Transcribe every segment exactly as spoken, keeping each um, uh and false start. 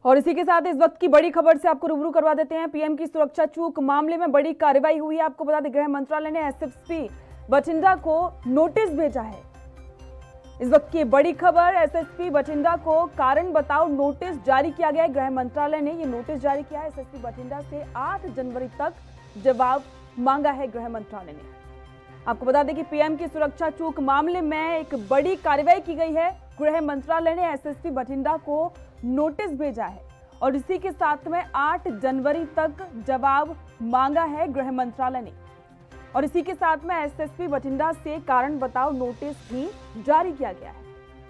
और इसी के साथ इस वक्त की बड़ी खबर से आपको रूबरू करवा देते हैं। पीएम की सुरक्षा चूक मामले में बड़ी कार्रवाई हुई है। आपको बता दें, गृह मंत्रालय ने एसएसपी बठिंडा को नोटिस भेजा है। इस वक्त की बड़ी खबर, एसएसपी बठिंडा को कारण बताओ नोटिस जारी किया गया है। गृह मंत्रालय ने यह नोटिस जारी किया है। एसएसपी बठिंडा से आठ जनवरी तक जवाब मांगा है गृह मंत्रालय ने। आपको बता दें कि पीएम की सुरक्षा चूक मामले में एक बड़ी कार्रवाई की गई है। गृह मंत्रालय ने एसएसपी बठिंडा को नोटिस भेजा है और इसी के साथ में आठ जनवरी तक जवाब मांगा है गृह मंत्रालय ने। और इसी के साथ में एसएसपी बठिंडा से कारण बताओ नोटिस भी जारी किया गया है।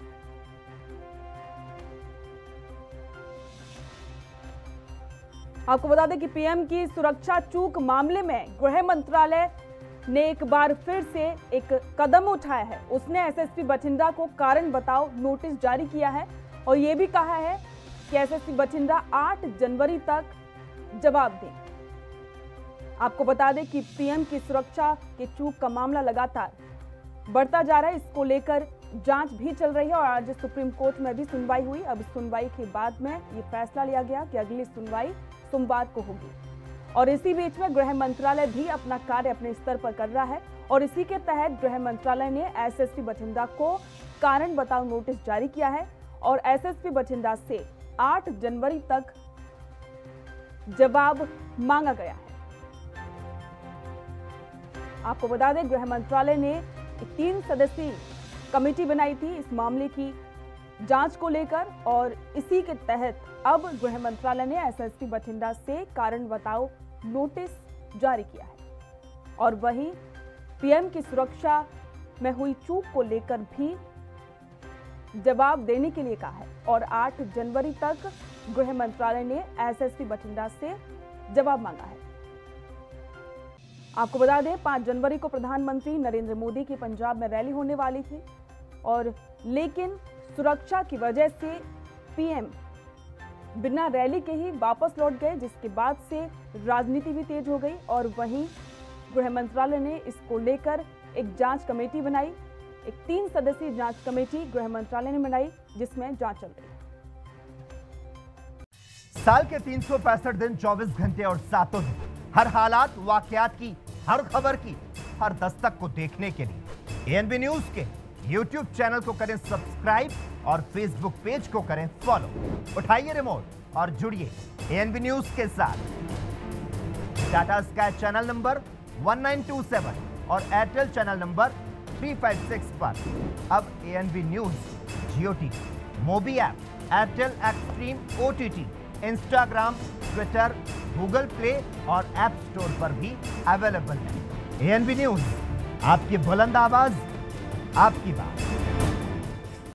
आपको बता दें कि पीएम की सुरक्षा चूक मामले में गृह मंत्रालय ने एक बार फिर से एक कदम उठाया है। उसने एसएसपी बठिंडा को कारण बताओ नोटिस जारी किया है और यह भी कहा है कि एसएसपी बठिंडा आठ जनवरी तक जवाब दें। आपको बता दें कि पीएम की सुरक्षा के चूक का मामला लगातार बढ़ता जा रहा है। इसको लेकर जांच भी चल रही है और आज सुप्रीम कोर्ट में भी सुनवाई हुई। अब सुनवाई के बाद में ये फैसला लिया गया कि अगली सुनवाई सोमवार को होगी। और इसी बीच में गृह मंत्रालय भी अपना कार्य अपने स्तर पर कर रहा है और इसी के तहत गृह मंत्रालय ने एसएसपी बठिंडा को कारण बताओ नोटिस जारी किया है और एसएसपी बठिंडा से आठ जनवरी तक जवाब मांगा गया है। आपको बता दें, गृह मंत्रालय ने एक तीन सदस्यीय कमेटी बनाई थी इस मामले की जांच को लेकर और इसी के तहत अब गृह मंत्रालय ने एसएसपी बठिंडा से कारण बताओ नोटिस जारी किया है और वहीं पीएम की सुरक्षा में हुई चूक को लेकर भी जवाब देने के लिए कहा है और आठ जनवरी तक गृह मंत्रालय ने एसएसपी बठिंडा से जवाब मांगा है। आपको बता दें, पांच जनवरी को प्रधानमंत्री नरेंद्र मोदी की पंजाब में रैली होने वाली थी और लेकिन सुरक्षा की वजह से पीएम बिना रैली के ही वापस लौट गए, जिसके बाद से राजनीति भी तेज हो गई और वहीं गृह मंत्रालय ने इसको लेकर एक जांच कमेटी बनाई। एक तीन सदस्यीय जांच कमेटी गृह मंत्रालय ने बनाई जिसमें जांच चल रही है। साल के तीन सौ पैंसठ दिन, चौबीस घंटे और सातों दिन, हर हालात वाकयात की, हर खबर की, हर दस्तक को देखने के लिए एएनबी न्यूज के यूट्यूब चैनल को करें सब्सक्राइब और फेसबुक पेज को करें फॉलो। उठाइए रिमोट और जुड़िए एएनबी न्यूज के साथ। टाटा स्काई चैनल नंबर एक नौ दो सात और एयरटेल चैनल नंबर तीन पाँच छह पर अब ANB news Jio TV, mobi app, Airtel Xtreme OTT, Instagram, Twitter, Google Play और ऐप स्टोर पर भी अवेलेबल है। एएनबी न्यूज, आपकी बुलंद आवाज, आपकी बात।